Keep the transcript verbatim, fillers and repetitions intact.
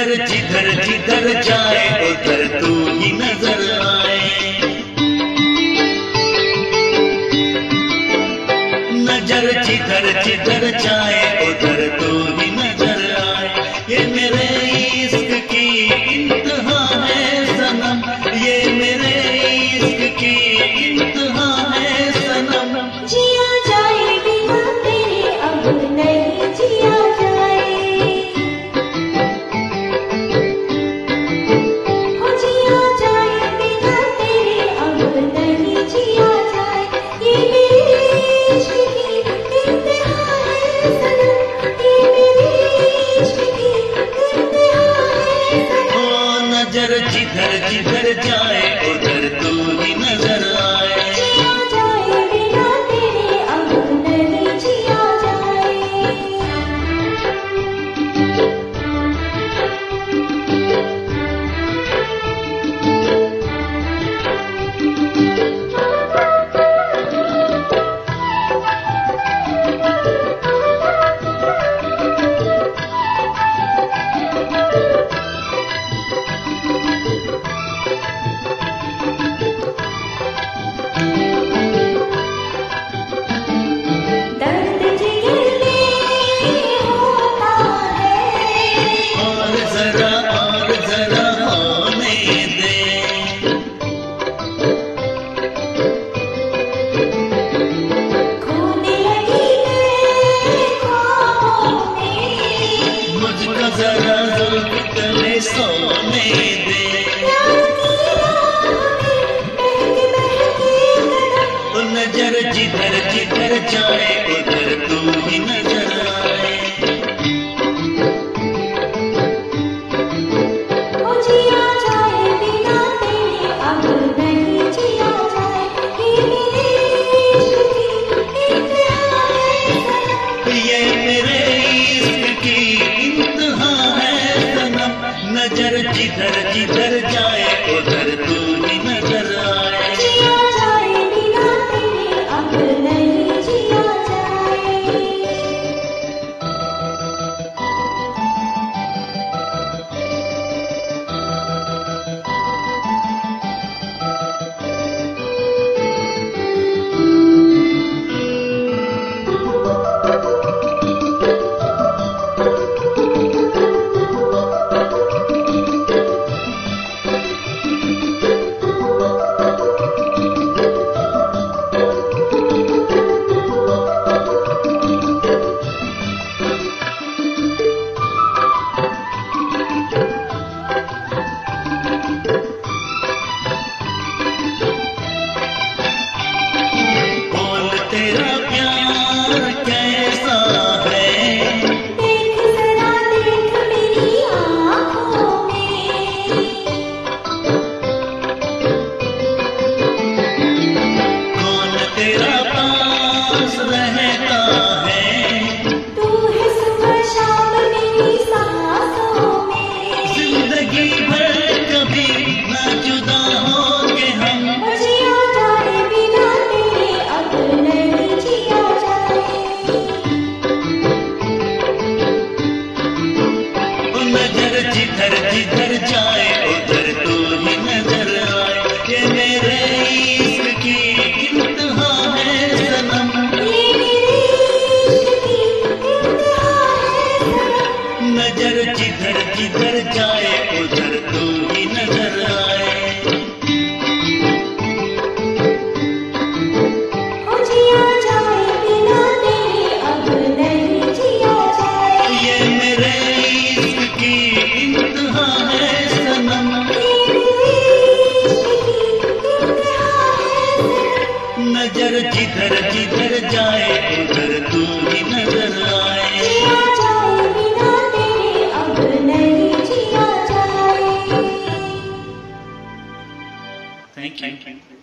नजर जिधर जिधर जाए उधर तू ही नजर आए। नजर जिधर जिधर जाए उधर तू ही नजर आए। ये मेरे इश्क की इंतहा है सनम, ये मेरे इश्क की इंतहा है सनम। जिया जाए बिना तेरे अब नहीं जिया जाए, हो जिया जाए बिना तेरे अब नहीं जिया जाए। ये मेरे इश्क की इंतहा है सनम, ये मेरे इश्क की इंतहा है सनम। ओ नजर जिधर जिधर जाए उधर तू ही नजर आए। जिया जाए बिना तेरे अब नहीं जिया जाए। दर्द जिगर में होता है, और जरा और जरा होने दे। खोने लगी है ख्वाबों में, मुझको जरा जुल्फ तले सोने दे। प्यार की राह में बहके बहके कदम। ओ नजर जिधर जिधर जाए उधर तू ही नजर आए। हो जिया जाए बिना तेरे अब नहीं जिया जाए। ये मेरे इश्क की इंतहा है सनम, ये मेरे इश्क की इंतहा है सनम। नजर जिधर जिधर जाए उधर तू ही नजर आए। जिया जाए बिना तेरे अब नहीं जिया जाए। बोल तेरा प्यार कैसा है, देख जरा देख मेरी आँखों में, कौन तेरा पास रहता है। तू है सुबह शाम मेरी सांसों में। जिंदगी भर कभी न जुदा होंगे हम। हो जिया जाए बिना तेरे अब नहीं जिया जाए। ओ नजर जिधर जिधर जाए उधर तू ही नजर आए। ये मेरे इश्क की इंतहा है सनम, ये मेरे इश्क की इंतहा है सनम। नजर जिधर जिधर जाए उधर तू ही नजर आए। हो जिया जाए बिना तेरे अब नहीं जिया जाए। ये मेरे इश्क की इंतहा है सनम, ये मेरे इश्क की इंतहा है सनम। नजर जिधर जिधर जाए उधर तू ही नजर आए। जिया जाए बिना तेरे अब नहीं जिया जाए। Thank you.